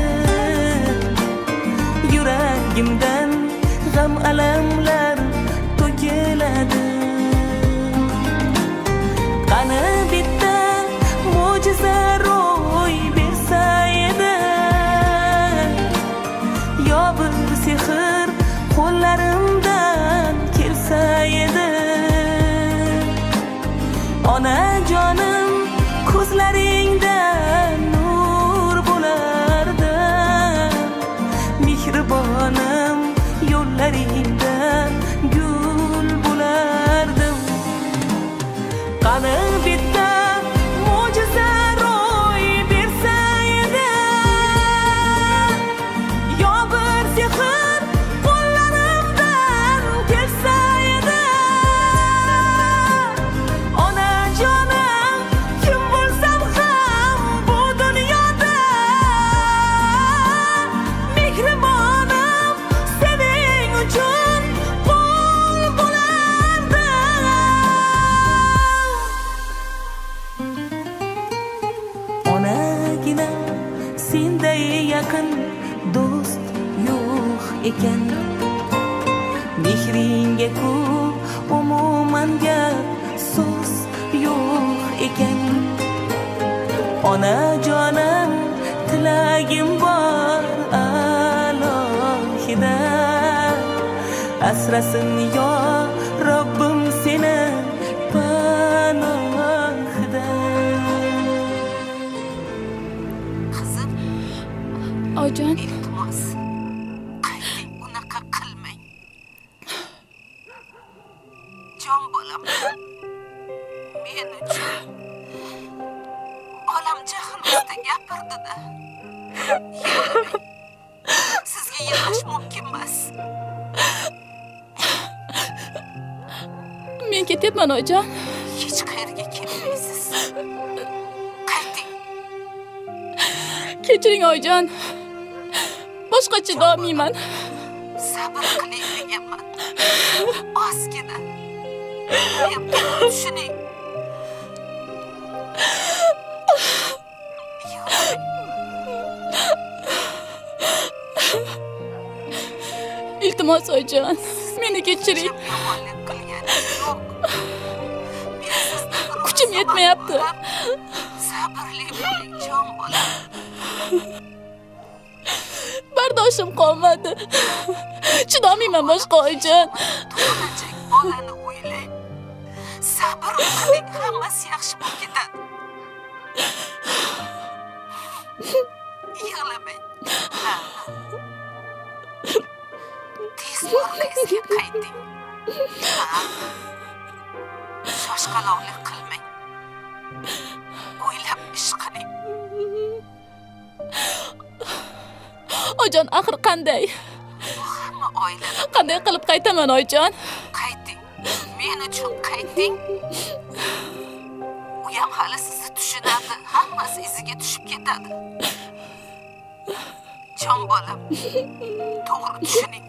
Yuragimdan g'am alamlar to'kiladi. Qani bitta mo'jiza ro'y bersa edi, yo bir sehr qo'llarimdan kelsa edi. Onajonim ko'zlaringda nur bo'lardi, mehribonim yo'llaringda gul bo'lardim. Qani bitta mo'jiza ro'y bersa edi, yo bir sehr qo'llarimdan kelsa edi. Onajonim kim bo'lsam ham bu dunyoda, mehribonim sening uchun qul bo'lardim. Onagina senday yaqin do'st yo'q ekan. Mehringga ku umuman gap so'z yo'q ekan. Onajonim tilagim bor alohida, asrasin yo Robbim seni panohida. Qizim, oyijon, iltimos, qayting unaqa qilmang. Jon bolam, men uchun bolam jahlimizda gapirdi-da. Yig'lamang. Sizga yig'lash mumkin emas. men ketyapman oyijon. Hech qayerga ketmaysiz. Qayting. Kechiring oyijon. Boshqa chidolmayman. Sabr qiling deganman. Ozgina. Men tushuning. Iltimos oyijon, meni kechiring. Yomonlik qilganim yo'q. Men sizni Kuchim yetmayapti. Sabrli bo'ling, jon bolam. Bardoshim qolmadi. Chidolmayman boshqa oyijon. Tug'ilajak bolani o'ylang. Sabr qiling, hammasi yaxshi bo'lib ketadi. Yig'lamang. Tez orqangizga qayting. Shoshqaloqlik qilmang. O'ylab ish qiling. Oyijon, axir qanday? Hamma oilada Qanday qilib qaytaman oyijon? qayting. Men uchun qayting. U ham hali sizni tushunadi. Hammasi iziga tushib ketadi. Jon bolam, to'g'ri tushuning.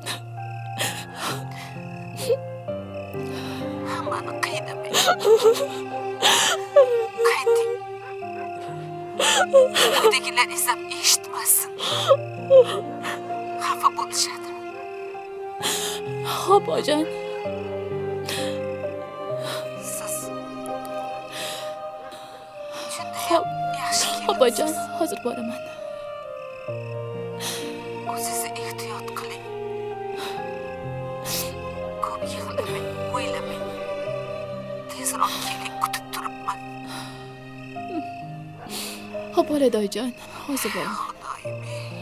Hammani qiynamang. Qayting. Uydagilar esa eshitmasin. Xafa bo'lishadi. Xo'p oyijon. Siz Xo'p, yaxshi xo'p oyijon, hozir boraman. o'zingizni ehtiyot qiling. Ko'p yig'lamang, o'ylamang. Tezroq keling, kutib turibman. Xo'p, bo'ladi oyijon, hozir boraman. Xudoyim.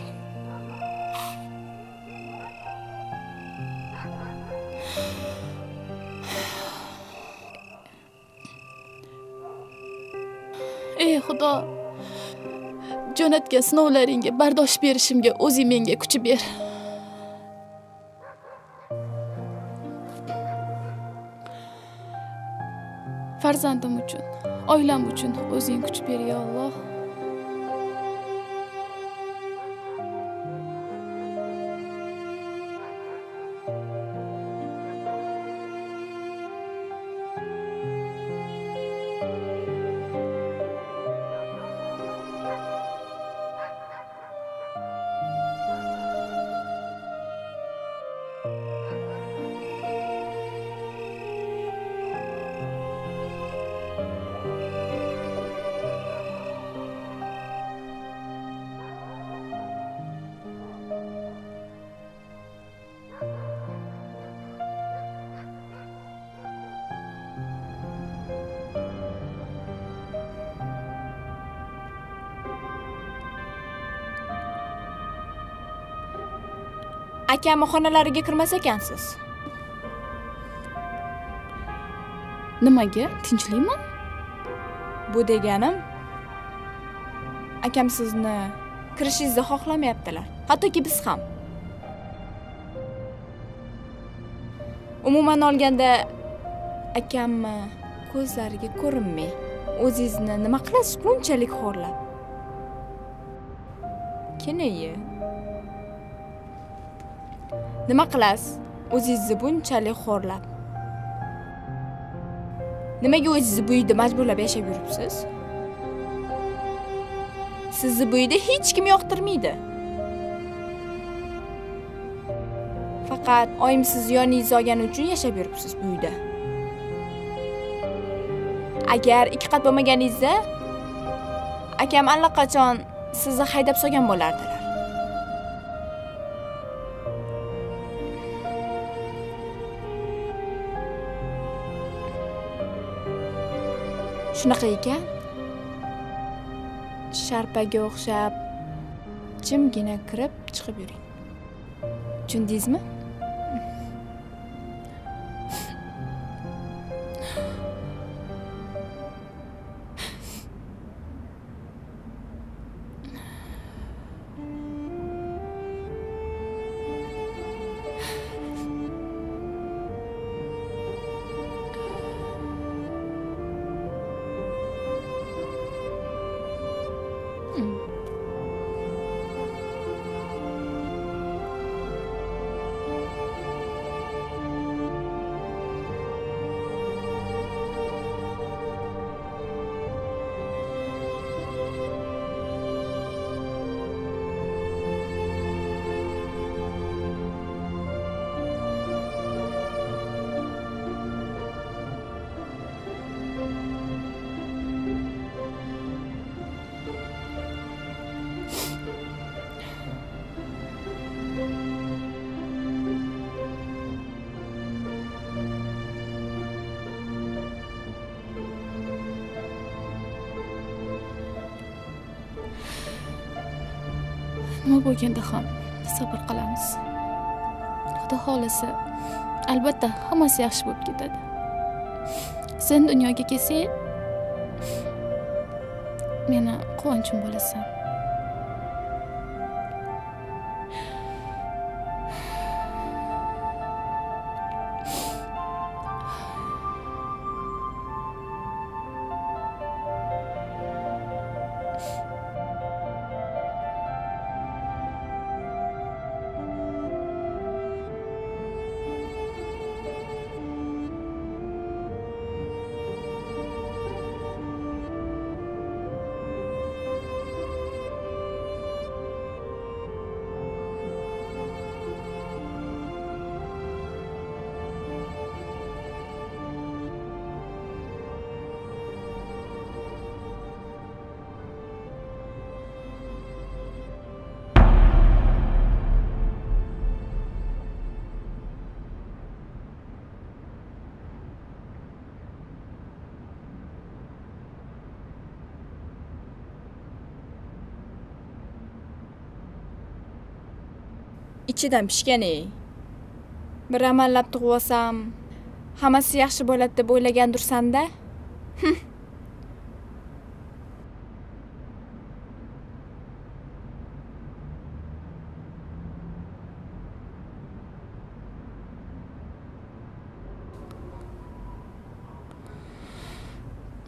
Ey Xudo, jo'natgan sinovlaringga bardosh berishimga o'zing menga kuch ber. farzandim uchun, oilam uchun o'zing kuch ber, ya Alloh. Akamni xonalariga kirmas ekansiz. Nimaga? Tinchlikmi? Bu deganim, akam sizni kirishingizni xohlamayaptilar. Hattoki biz ham. Umuman olganda, akamni ko'zlariga ko'rinmay, o'zingizni nima qilasiz bunchalik xo'rlab? Kenayi. Nima qilasiz? O'zingizni bunchalik xo'rlab. Nimaga o'zingizni bu uyda majburlab yashab yuribsiz? Sizni bu uyda hech kim yoqtirmaydi. Faqat oyim siz yoningizga olgani uchun yashab yuribsiz bu uyda. Agar 2 qat bo'lmaganingizda, akam allaqachon sizni haydab solgan bo'lardilar. Shunaqa ekan, sharpaga o'xshab jimgina kirib chiqib yuring. Tushundingizmi? Nima bo'lganda ham sabr qilamiz. Xudo xolasa, albatta hammasi yaxshi bo'lib ketadi. Sen dunyoga kelsang, meni quvonchim bo'lasan. Ichidan pishgan-ey. Bir amallab tug'ib olsam, hammasi yaxshi bo'ladi deb o'ylagandursan-da.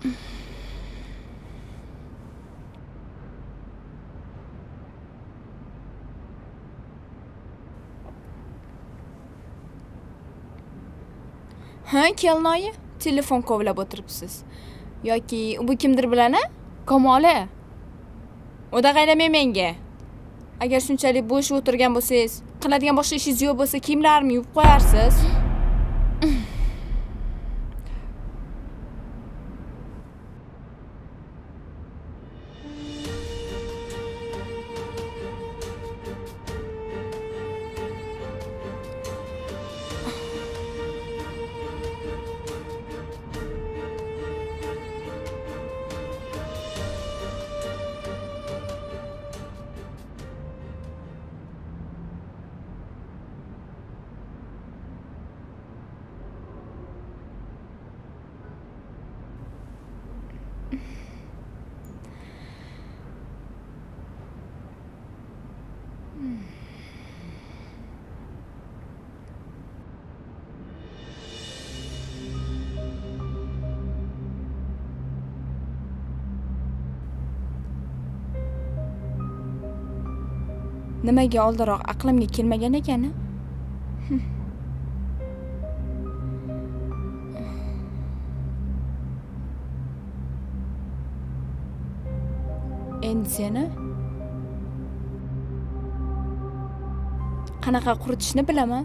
Ha, kelinoyi, telefon kovlab o'tiribsiz. Yoki bu kimdir bilan, a? Kamoli. O'dag'aylamay menga. Agar shunchalik bo'sh o'tirgan bo'lsangiz, qiladigan boshqa ishingiz yo'q bo'lsa, kiyimlarimni yuvib qo'yarsiz. Nimaga oldinroq aqlimga kelmagan ekan? Endi seni qanaqa quritishni bilaman.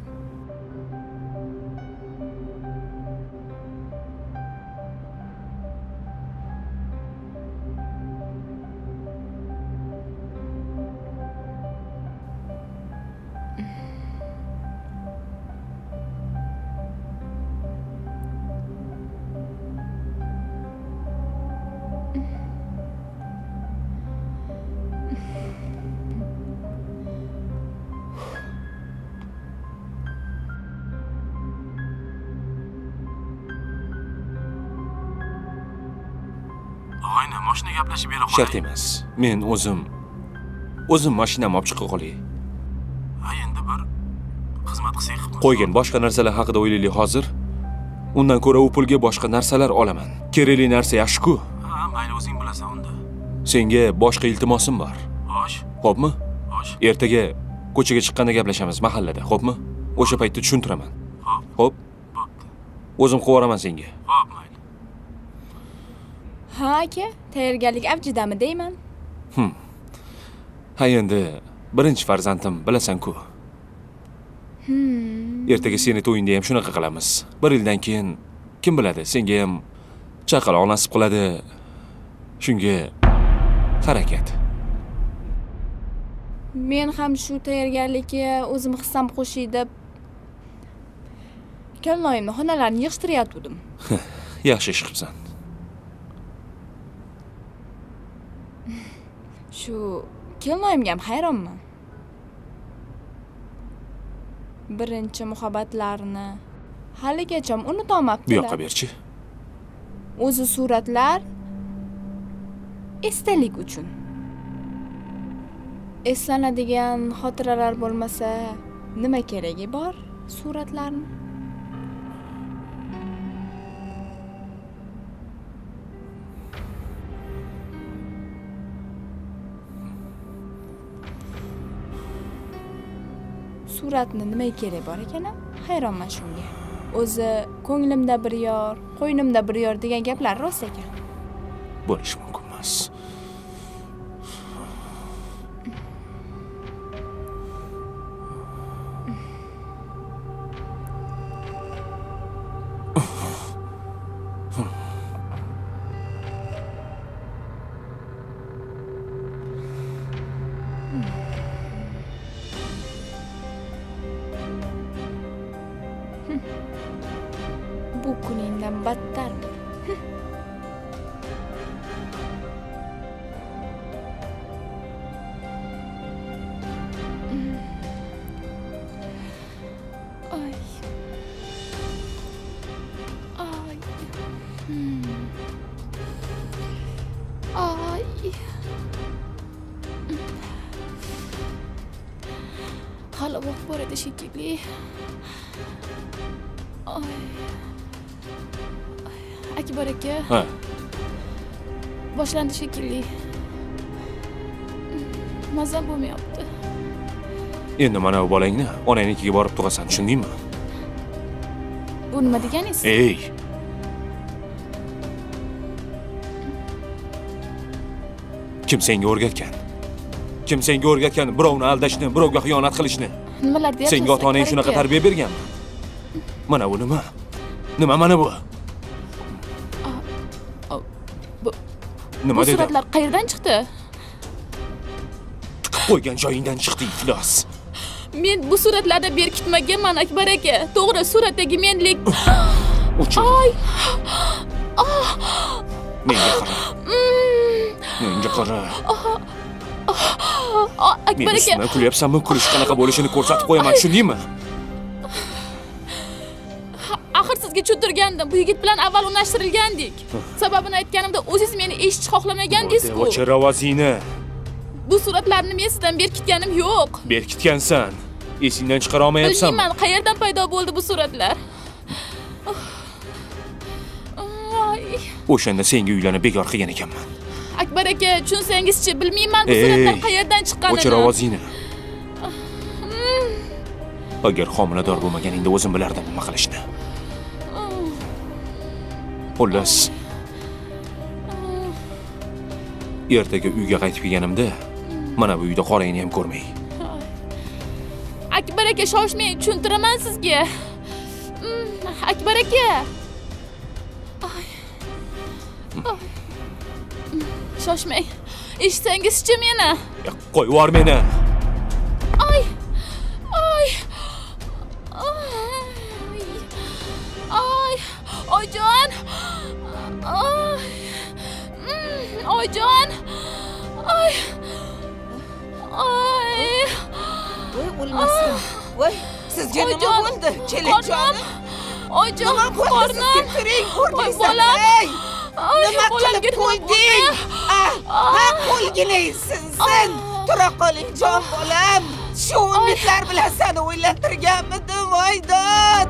Ayni mashina gaplashib bera qo'y. Shart emas. Men o'zim mashinamni olib chiqa qolay. Ha, endi bir xizmat qilsak qilib. Qo'ygan boshqa narsalar haqida o'ylaylik hozir. Undan ko'ra u pulga boshqa narsalar olaman. Kerakli narsa yaxshi-ku. Ha, mayli o'zing bilasan unda. Senga boshqa iltimosim bor. Xo'sh. Xo'pmi? Xo'sh. Ertaga ko'chaga chiqqanda gaplashamiz mahallada, xo'pmi? O'sha paytda tushuntiraman. Xo'p. Bo'pti. O'zim qo'yaraman senga. Xo'p, mayli. Ha, aka, tayyorgarlik avjidami deyman. Ha, endi birinchi farzandim, bilasan-ku. Ertaga seni to'yingda ham shunaqa qilamiz. 1 yildan keyin kim biladi, senga ham chaqaloq nasib qiladi. Shunga harakat. Men ham shu tayyorgarlikka o'zim hissam qo'shay deb kelinoyimni xonalarini yig'ishtirayotgandim. Yaxshi ish qilibsan. Shu kelinoyimga ham hayronman. Birinchi muhabbatlarni haligacha unutolmabdilar. Bu yoqqa berchi. O'zi suratlar esdalik uchun. Eslanadigan xotiralar bo'lmasa, nima keragi bor suratlarni? Suratni nimaga kerak bor ekan? Hayronman shunga. O'zi ko'nglimda bir yor, qo'ynimda bir yor degan gaplar rost ekan. Bo'lishi mumkin emas. Bu kuningdan battar. Ay. Ay. Ay. Hali vaqt bor edi shekilli. Ay. Akbar aka. Ha. boshlandi shekilli. Mazam bo'lmayapti. Endi mana bu bolangni onangnikiga borib tug'asan, tushundingmi? Bu nima deganingiz? Ey! Kim senga o'rgatgan? Kim senga o'rgatgan birovni aldashni, birovga xiyonat qilishni? Nimalar deyapsiz? Senga ota-onang shunaqa tarbiya berganmi? Mana bu nima? Nima mana bu? Nima Bu dedim? suratlar qayerdan chiqdi? Tiqib qo'ygan joyingdan chiqdi, iflos. Men bu suratlarni berkitmaganman, Akbar aka. To'g'ri, suratdagi menlik. Uchun. Ay! Menga qara. Menga qara. Akbar Men aka. ustimdan kulyapsanmi? Kulish qanaqa bo'lishini ko'rsatib qo'yaman, tushundingmi? Axir sizga tushuntirgandim. Bu yigit bilan avval unashtirilgandik. Sababini aytganimda o'zingiz meni eshitishni xohlamagandingiz-ku. Ochir ovozingni. Bu suratlarni men sizdan berkitganim yo'q. Berkitgansan. Esingdan chiqara olmayapsanmi? Bilmayman, qayerdan paydo bo'ldi bu suratlar? O'shanda senga uylanib bekor qilgan ekanman. Akbar aka, tushunsangiz-chi, bilmayman bu suratlar qayerdan chiqqanini. O'chir ovozingni. Agar homilador bo'lmaganingda o'zim bilardim nima qilishni. Xullas, ertaga uyga qaytib kelganimda mana bu uyda qorangni ham ko'rmay. Akbar aka, shoshmang, tushuntiraman sizga. Akbar aka. Shoshmang. Eshitsangiz-chi meni? Qo'yib yubor meni. Ay! Ay! Ay! Oyjon! Ay! Oyjon! Ay! Ay! Voy, o'lmasin. Voy, sizga nima bo'ldi? Kelajoni. Oyjon, qornim. Voy, bolam. Nima qilib qo'yding? Ha, qo'lgina sinsin. Tura qoling, jon bolam. Shu umidlar bilan seni o'ylantirganmidim, voydod.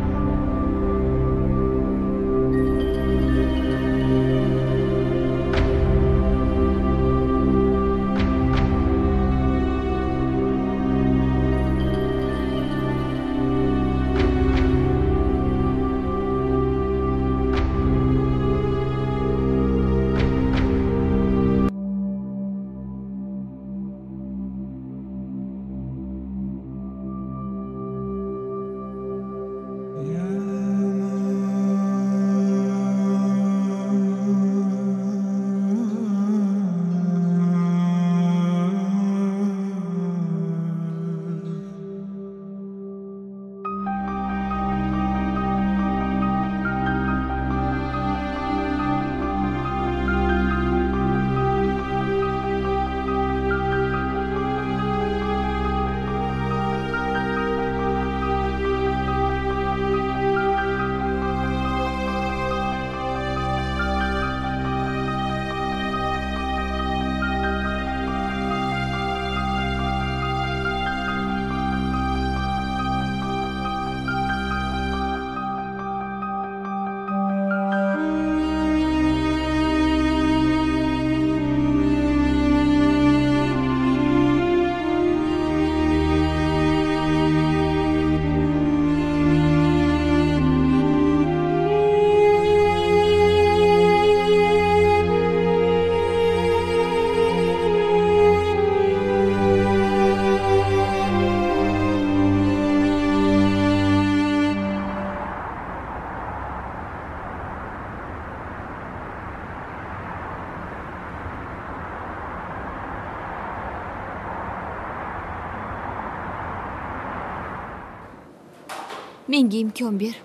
Menga imkon ber.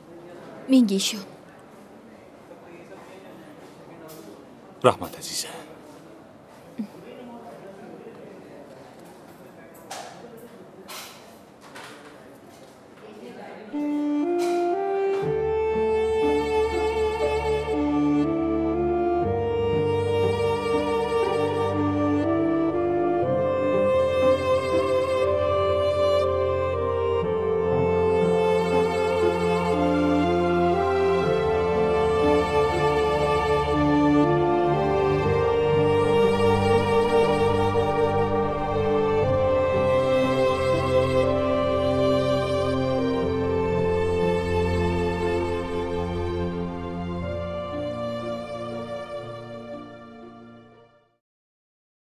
Menga ishon. Rahmat aziza.